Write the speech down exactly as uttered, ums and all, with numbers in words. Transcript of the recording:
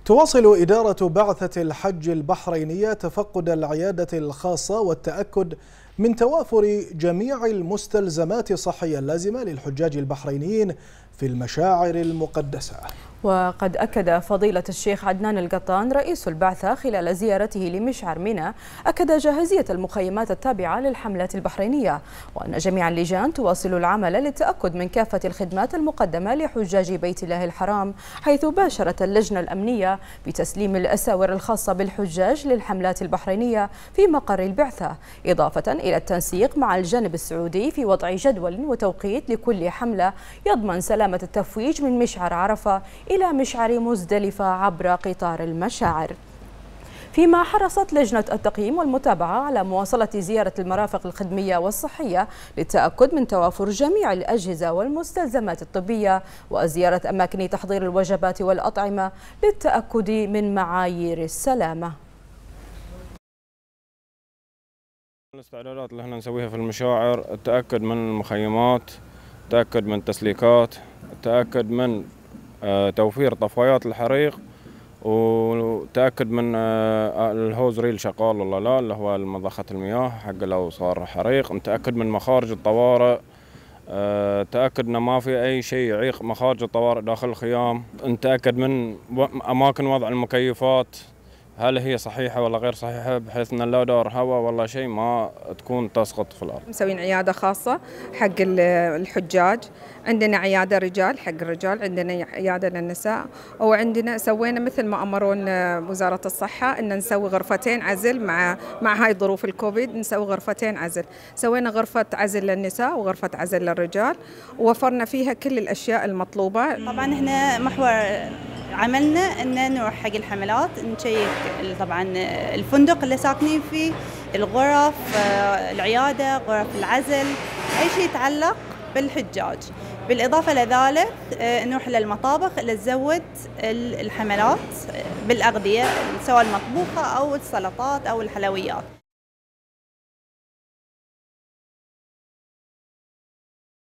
تواصل إدارة بعثة الحج البحرينية تفقد العيادة الخاصة والتأكد من توافر جميع المستلزمات الصحية اللازمة للحجاج البحرينيين في المشاعر المقدسة. وقد أكد فضيلة الشيخ عدنان القطان رئيس البعثة خلال زيارته لمشعر منى أكد جاهزية المخيمات التابعة للحملات البحرينية، وأن جميع اللجان تواصل العمل للتأكد من كافة الخدمات المقدمة لحجاج بيت الله الحرام، حيث باشرت اللجنة الأمنية بتسليم الأساور الخاصة بالحجاج للحملات البحرينية في مقر البعثة، إضافة إلى التنسيق مع الجانب السعودي في وضع جدول وتوقيت لكل حملة يضمن سلامة التفويج من مشعر عرفة إلى مشعر مزدلفة عبر قطار المشاعر. فيما حرصت لجنة التقييم والمتابعة على مواصلة زيارة المرافق الخدمية والصحية للتأكد من توافر جميع الأجهزة والمستلزمات الطبية، وزيارة أماكن تحضير الوجبات والأطعمة للتأكد من معايير السلامة. الاستعدادات اللي احنا نسويها في المشاعر، التأكد من المخيمات، التأكد من التسليكات، التأكد من توفير طفايات الحريق، وتأكد من الهوز ريل شغال ولا لا، اللي هو مضخة المياه حق لو صار حريق، نتأكد من مخارج الطوارئ، تأكد ان ما في اي شيء يعيق مخارج الطوارئ داخل الخيام، نتأكد من اماكن وضع المكيفات هل هي صحيحة ولا غير صحيحة، بحيث ان لا دار هواء ولا شيء ما تكون تسقط في الارض. مسوين عيادة خاصة حق الحجاج، عندنا عيادة رجال حق الرجال، عندنا عيادة للنساء، وعندنا سوينا مثل ما امرونا وزارة الصحة ان نسوي غرفتين عزل مع مع هاي ظروف الكوفيد، نسوي غرفتين عزل، سوينا غرفة عزل للنساء وغرفة عزل للرجال، ووفرنا فيها كل الاشياء المطلوبة. طبعا احنا محور عملنا ان نروح حق الحملات نشيك طبعا الفندق اللي ساكنين فيه، الغرف، العياده، غرف العزل، اي شيء يتعلق بالحجاج. بالاضافه لذلك نروح للمطابخ اللي تزود الحملات بالاغذيه سواء المطبوخه او السلطات او الحلويات.